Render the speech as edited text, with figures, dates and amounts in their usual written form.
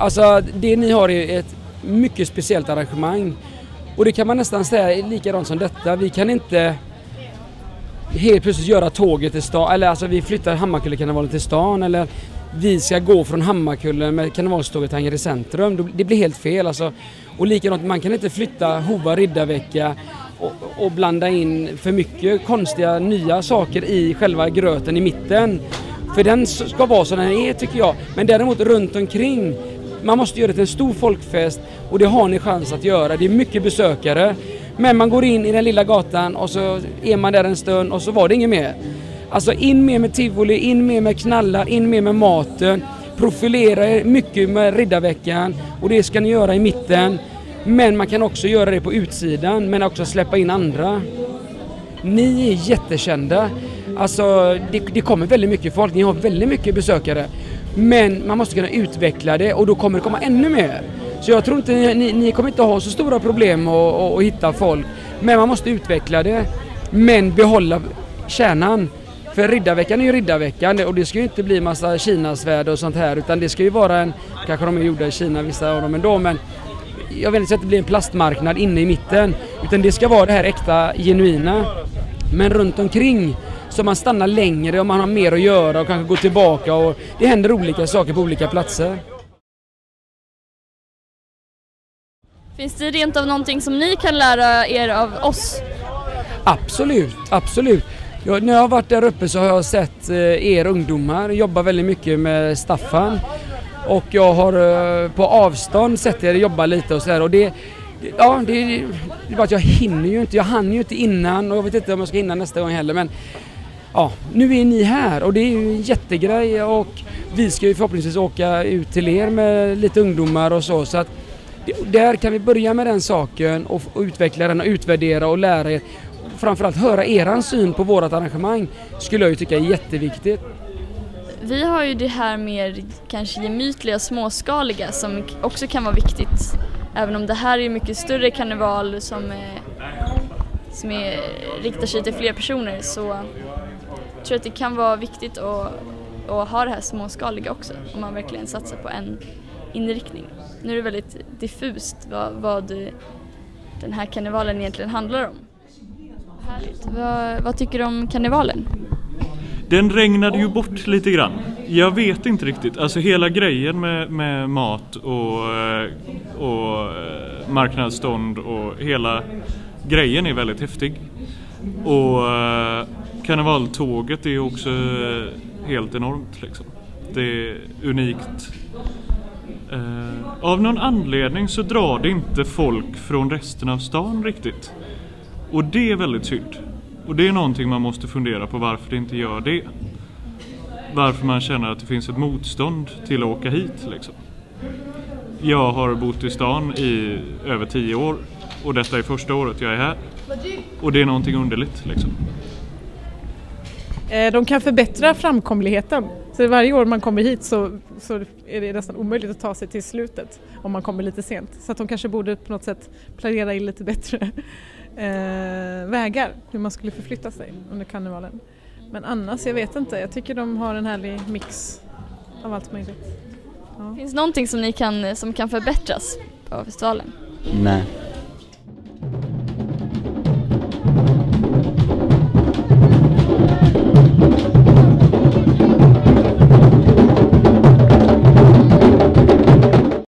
Alltså det ni har är ett mycket speciellt arrangemang. Och det kan man nästan säga är likadant som detta. Vi kan inte helt plötsligt göra tåget till stan, eller alltså vi flyttar Hammarkullekarnevalen till stan, eller vi ska gå från Hammarkullen med karnevalståget hänger i centrum. Det blir helt fel alltså. Och likadant, man kan inte flytta Hova riddarvecka och blanda in för mycket konstiga nya saker i själva gröten i mitten. För den ska vara som den är, tycker jag. Men däremot runt omkring, man måste göra det till en stor folkfest, och det har ni chans att göra. Det är mycket besökare. Men man går in i den lilla gatan och så är man där en stund och så var det inget mer. Alltså in med tivoli, in med knallar, in med maten. Profilera er mycket med riddarveckan, och det ska ni göra i mitten. Men man kan också göra det på utsidan, men också släppa in andra. Ni är jättekända. Alltså det kommer väldigt mycket folk, ni har väldigt mycket besökare. Men man måste kunna utveckla det, och då kommer det komma ännu mer. Så jag tror inte ni kommer inte ha så stora problem att hitta folk. Men man måste utveckla det, men behålla kärnan. För riddarveckan är ju riddarveckan, och det ska ju inte bli massa Kinasvärd och sånt här, utan det ska ju vara en, kanske de är gjorda i Kina vissa av dem ändå, men jag vill inte att det blir en plastmarknad inne i mitten, utan det ska vara det här äkta, genuina. Men runt omkring så man stannar längre och man har mer att göra och kanske går tillbaka, och det händer olika saker på olika platser. Finns det rent av någonting som ni kan lära er av oss? Absolut, absolut. När jag har varit där uppe så har jag sett er ungdomar jobba väldigt mycket med Staffan. Och jag har på avstånd sett er jobba lite och sådär. Och det är bara att jag hinner ju inte. Jag hann ju inte innan, och jag vet inte om jag ska hinna nästa gång heller. Men ja, nu är ni här, och det är ju en jättegrej. Och vi ska ju förhoppningsvis åka ut till er med lite ungdomar och så. Så att där kan vi börja med den saken och utveckla den och utvärdera och lära er. Framförallt höra eran syn på vårat arrangemang skulle jag ju tycka är jätteviktigt. Vi har ju det här mer kanske gemytliga, småskaliga som också kan vara viktigt. Även om det här är mycket större karneval som riktar sig till fler personer, så tror jag att det kan vara viktigt att ha det här småskaliga också, om man verkligen satsar på en inriktning. Nu är det väldigt diffust vad den här karnevalen egentligen handlar om. Härligt. Vad tycker du om karnevalen? Den regnade ju bort lite grann. Jag vet inte riktigt. Alltså hela grejen med mat och marknadsstånd och hela grejen är väldigt häftig. Och karnevaltåget är också helt enormt liksom. Det är unikt. Av någon anledning så drar det inte folk från resten av stan riktigt. Och det är väldigt synd. Och det är någonting man måste fundera på, varför det inte gör det. Varför man känner att det finns ett motstånd till att åka hit liksom. Jag har bott i stan i över 10 år. Och detta är första året jag är här. Och det är någonting underligt liksom. De kan förbättra framkomligheten. Så varje år man kommer hit så är det nästan omöjligt att ta sig till slutet om man kommer lite sent. Så att de kanske borde på något sätt planera in lite bättre vägar, hur man skulle förflytta sig under karnevalen. Men annars, jag vet inte. Jag tycker de har en härlig mix av allt möjligt. Ja. Finns det någonting som kan förbättras på festivalen? Nej.